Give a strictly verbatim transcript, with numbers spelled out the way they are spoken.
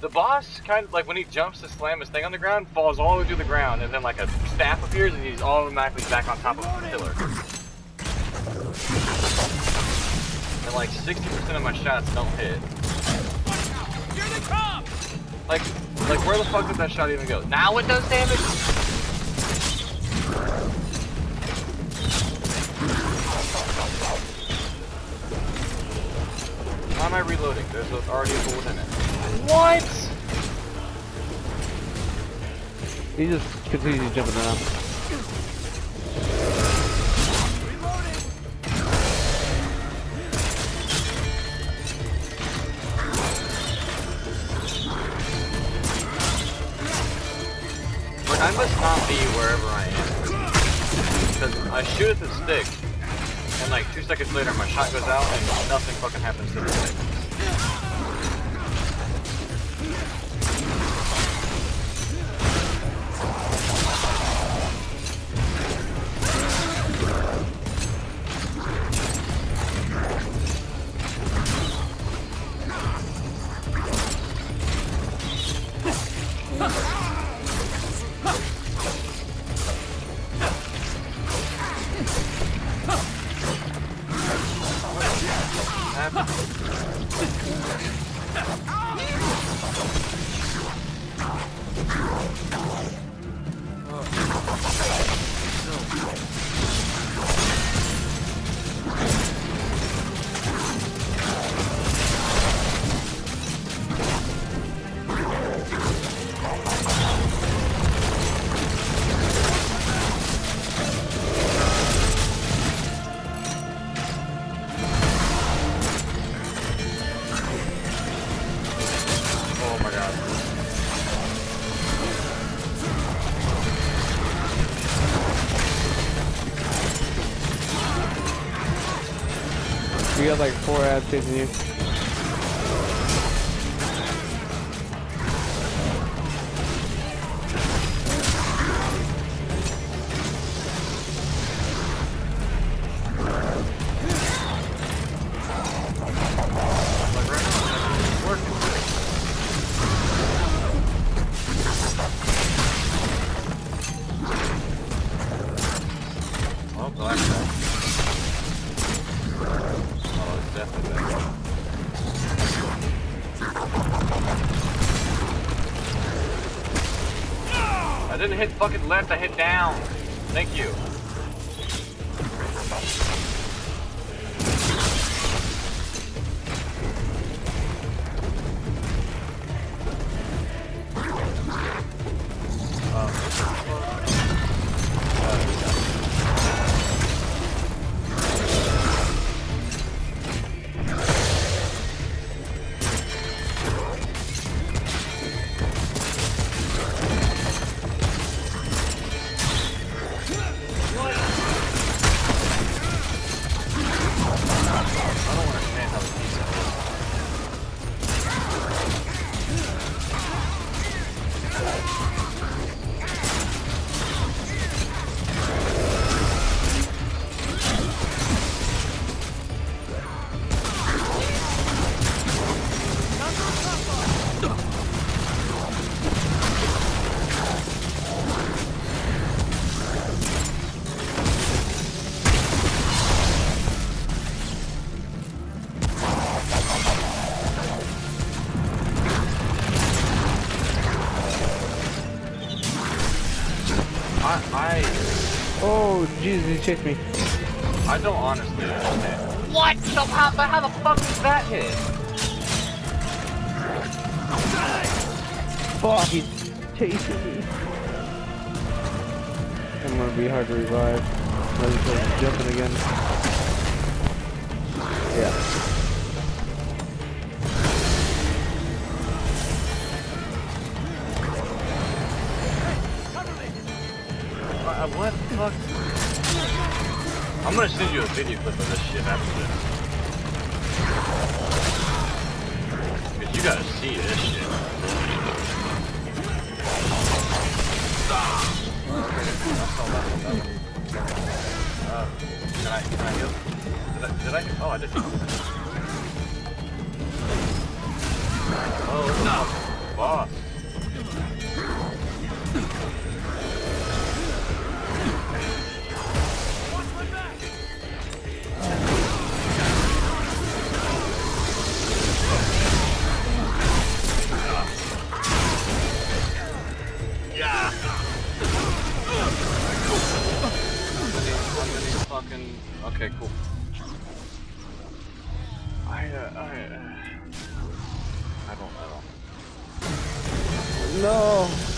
The boss kind of like when he jumps to slam his thing on the ground, falls all the way to the ground, and then like a staff appears and he's automatically back on top of the pillar. And like sixty percent of my shots don't hit. Here they come! Like, like where the fuck did that shot even go? Now it does damage. Why am I reloading? There's already a bullet in it. What? He just continues jumping around. Reloading! But I must not be wherever I am. Because I shoot at the stick, and like two seconds later my shot goes out and nothing fucking happens to the stick. You got like four ads chasing you. I didn't hit fucking left, I hit down. Thank you. I... Oh, Jesus, he chased me. I don't honestly understand. What? So how, but how the fuck is that hit? Fuck, he's chasing me. I'm gonna be hard to revive. I just started jumping again. Yeah. Uh, what the fuck? I'm gonna send you a video clip of this shit after this. Cause you gotta see this shit. Uh, can I, can I heal? Did I, did I, oh I did. Oh, no. boss. Watch my back. Yeah. Fucking. Okay, cool. I, uh, I, uh, I don't know. No.